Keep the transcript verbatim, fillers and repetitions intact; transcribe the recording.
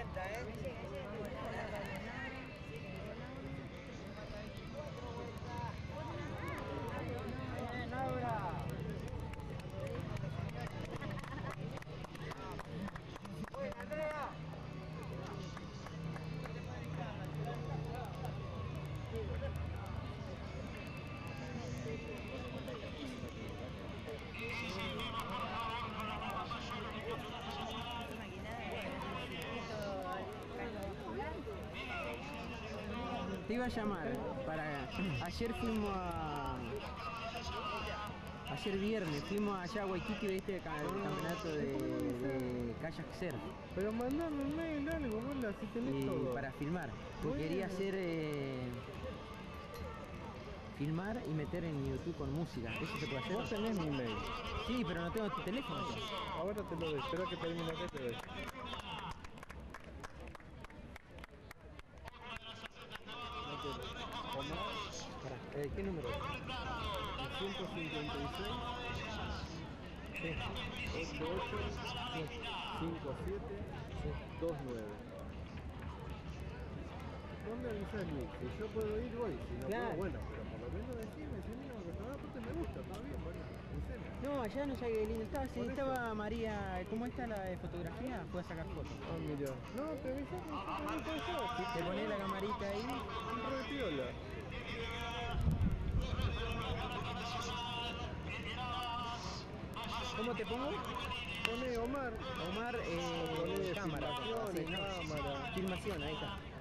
calienta, ¿eh? Bien, Laura. Bueno, Andrea. Te iba a llamar para... Ayer fuimos a... Ayer viernes fuimos allá a Waikiki, viste, el campeonato de, de kayak surf. Pero mandame un mail, algo, bola, si tenés Y todo. para filmar, porque Bueno. quería hacer... Eh, filmar y meter en YouTube con música. ¿Eso se puede hacer? Vos tenés mi mail. Sí, pero no tengo tu teléfono. Ahora te lo doy, espera que termine acá y te doy. Pará, eh, ¿qué número es? ciento cincuenta y seis, ochenta y ocho, cincuenta y siete, veintisiete. ¿Dónde avisa el link? Si yo puedo ir, voy. Si no Claro. puedo, bueno, pero por lo menos decime, si mira, porque toda parte me gusta, está bien, bueno, enseña. No, allá no sabía qué lindo estaba. Sí, Por estaba eso. María, ¿cómo está la de fotografía? Fue a sacar fotos. Ah, mira. No, te avisé que yo también puedo ser. Te ponés la camarita ahí. Re piola. ¿Cómo te pongo? Pone Omar. Omar, eh, Poné cámara. filmación, Sí, ¿no? cámara. Filmación, ahí está.